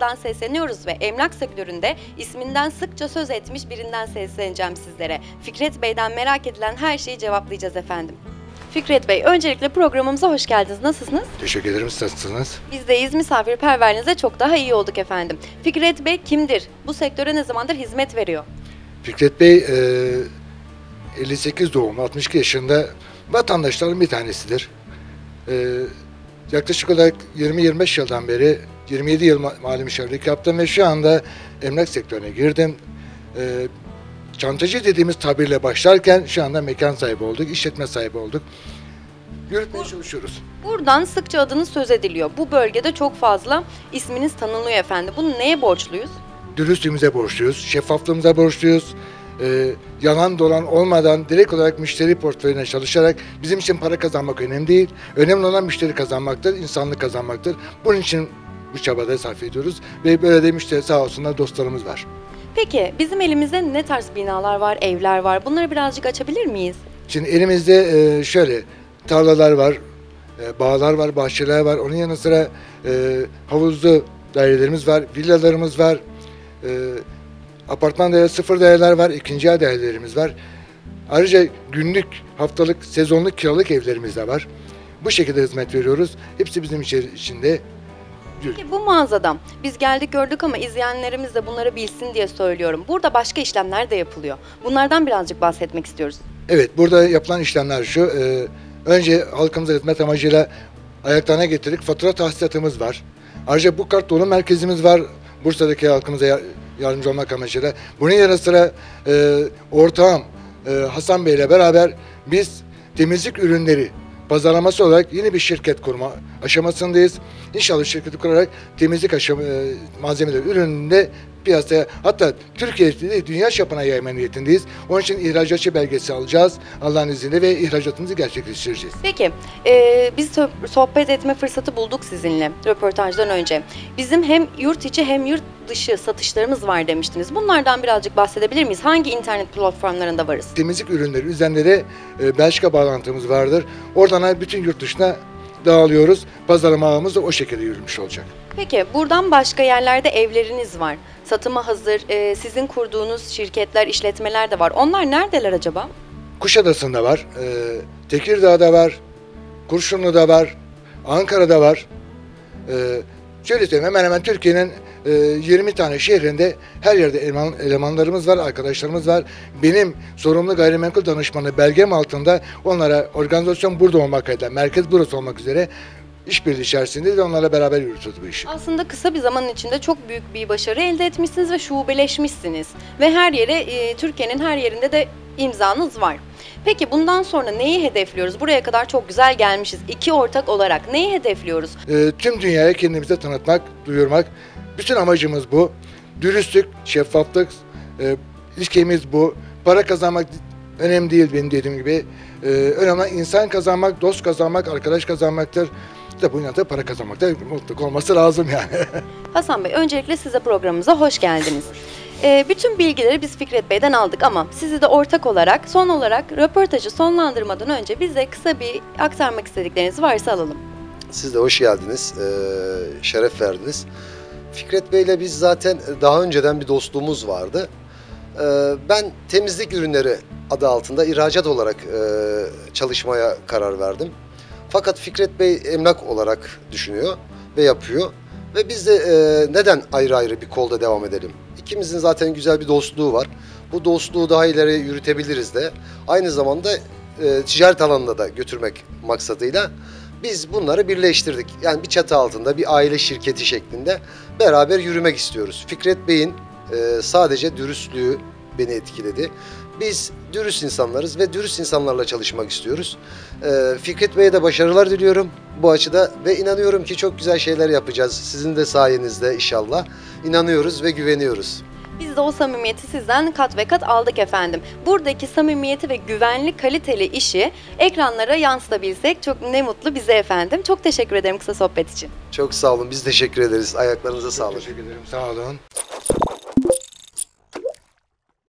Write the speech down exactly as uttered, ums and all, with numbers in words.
Muğla'dan sesleniyoruz ve emlak sektöründe isminden sıkça söz etmiş birinden sesleneceğim sizlere. Fikret Bey'den merak edilen her şeyi cevaplayacağız efendim. Fikret Bey, öncelikle programımıza hoş geldiniz. Nasılsınız? Teşekkür ederim. Siz nasılsınız? Bizdeyiz. Misafirperverliğinize çok daha iyi olduk efendim. Fikret Bey kimdir? Bu sektöre ne zamandır hizmet veriyor? Fikret Bey e, elli sekiz doğumlu, altmış iki yaşında vatandaşların bir tanesidir. E, yaklaşık olarak yirmi yirmi beş yıldan beri yirmi yedi yıl mali müşavirlik yaptım ve şu anda emlak sektörüne girdim. E, çantacı dediğimiz tabirle başlarken şu anda mekan sahibi olduk, işletme sahibi olduk. Yürütmeye çalışıyoruz. Buradan sıkça adınız söz ediliyor. Bu bölgede çok fazla isminiz tanınıyor efendim. Bunu neye borçluyuz? Dürüstlüğümüze borçluyuz, şeffaflığımıza borçluyuz. Ee, yalan dolan olmadan direkt olarak müşteri portföyüne çalışarak bizim için para kazanmak önemli değil. Önemli olan müşteri kazanmaktır, insanlık kazanmaktır. Bunun için bu çabada sarf ediyoruz ve böyle de müşteri sağ olsunlar dostlarımız var. Peki bizim elimizde ne tarz binalar var, evler var? Bunları birazcık açabilir miyiz? Şimdi elimizde e, şöyle tarlalar var, e, bağlar var, bahçeler var. Onun yanı sıra e, havuzlu dairelerimiz var, villalarımız var. E, Apartman daire, sıfır daireler var, ikinci el dairelerimiz var. Ayrıca günlük, haftalık, sezonluk kiralık evlerimiz de var. Bu şekilde hizmet veriyoruz. Hepsi bizim içinde. Peki bu mağazadan biz geldik gördük ama izleyenlerimiz de bunları bilsin diye söylüyorum. Burada başka işlemler de yapılıyor. Bunlardan birazcık bahsetmek istiyoruz. Evet, burada yapılan işlemler şu. E, önce halkımıza hizmet amacıyla ayaklarına getirdik. Fatura tahsilatımız var. Ayrıca bu kart dolu merkezimiz var. Bursa'daki halkımıza yardımcı olmak amacıyla. Bunun yanı sıra e, ortağım e, Hasan Bey ile beraber biz temizlik ürünleri pazarlaması olarak yeni bir şirket kurma aşamasındayız. İnşallah şirketi kurarak temizlik aşama, e, malzemeleri ürününde piyasaya, hatta Türkiye'de değil, dünya çapına yayma niyetindeyiz. Onun için ihracatçı belgesi alacağız Allah'ın izniyle ve ihracatımızı gerçekleştireceğiz. Peki e, biz sohbet etme fırsatı bulduk sizinle röportajdan önce. Bizim hem yurt içi hem yurt dışı satışlarımız var demiştiniz. Bunlardan birazcık bahsedebilir miyiz? Hangi internet platformlarında varız? Temizlik ürünleri üzerinde e, Belçika bağlantımız vardır. Oradan bütün yurt dışına dağılıyoruz. Pazarlama ağımız da o şekilde yürümüş olacak. Peki buradan başka yerlerde evleriniz var. Satıma hazır, e, sizin kurduğunuz şirketler, işletmeler de var. Onlar neredeler acaba? Kuşadası'nda var, e, Tekirdağ'da var, Kurşunlu'da var, Ankara'da var. E, şöyle söyleyeyim, hemen hemen Türkiye'nin e, yirmi tane şehrinde her yerde eleman, elemanlarımız var, arkadaşlarımız var. Benim sorumlu gayrimenkul danışmanı belgem altında onlara organizasyon burada olmak kaydıyla, merkez burası olmak üzere işbirliği içerisinde de onlarla beraber yürütüyoruz bu işi. Aslında kısa bir zaman içinde çok büyük bir başarı elde etmişsiniz ve şubeleşmişsiniz. Ve her yere, e, Türkiye'nin her yerinde de imzanız var. Peki bundan sonra neyi hedefliyoruz? Buraya kadar çok güzel gelmişiz. İki ortak olarak neyi hedefliyoruz? E, tüm dünyaya kendimizi tanıtmak, duyurmak. Bütün amacımız bu. Dürüstlük, şeffaflık, e, ilkemiz bu. Para kazanmak önemli değil benim dediğim gibi. E, önemli insan kazanmak, dost kazanmak, arkadaş kazanmaktır. İşte bunun yanında para kazanmak da mutluluk olması lazım yani. Hasan Bey, öncelikle size programımıza hoş geldiniz. Ee, bütün bilgileri biz Fikret Bey'den aldık ama sizi de ortak olarak, son olarak röportajı sonlandırmadan önce bize kısa bir aktarmak istedikleriniz varsa alalım. Siz de hoş geldiniz, ee, şeref verdiniz. Fikret Bey'le biz zaten daha önceden bir dostluğumuz vardı. Ee, ben temizlik ürünleri adı altında ihracat olarak e, çalışmaya karar verdim. Fakat Fikret Bey emlak olarak düşünüyor ve yapıyor. Ve biz de e, neden ayrı ayrı bir kolda devam edelim? İkimizin zaten güzel bir dostluğu var. Bu dostluğu daha ileri yürütebiliriz de. Aynı zamanda e, ticaret alanında da götürmek maksadıyla biz bunları birleştirdik. Yani bir çatı altında bir aile şirketi şeklinde beraber yürümek istiyoruz. Fikret Bey'in e, sadece dürüstlüğü beni etkiledi. Biz dürüst insanlarız ve dürüst insanlarla çalışmak istiyoruz. Ee, Fikret Bey'e de başarılar diliyorum bu açıda ve inanıyorum ki çok güzel şeyler yapacağız. Sizin de sayenizde inşallah. İnanıyoruz ve güveniyoruz. Biz de o samimiyeti sizden kat ve kat aldık efendim. Buradaki samimiyeti ve güvenli, kaliteli işi ekranlara yansıtabilsek çok ne mutlu bize efendim. Çok teşekkür ederim kısa sohbet için. Çok sağ olun. Biz teşekkür ederiz. Ayaklarınıza sağlık. Teşekkür ederim. Sağ olun.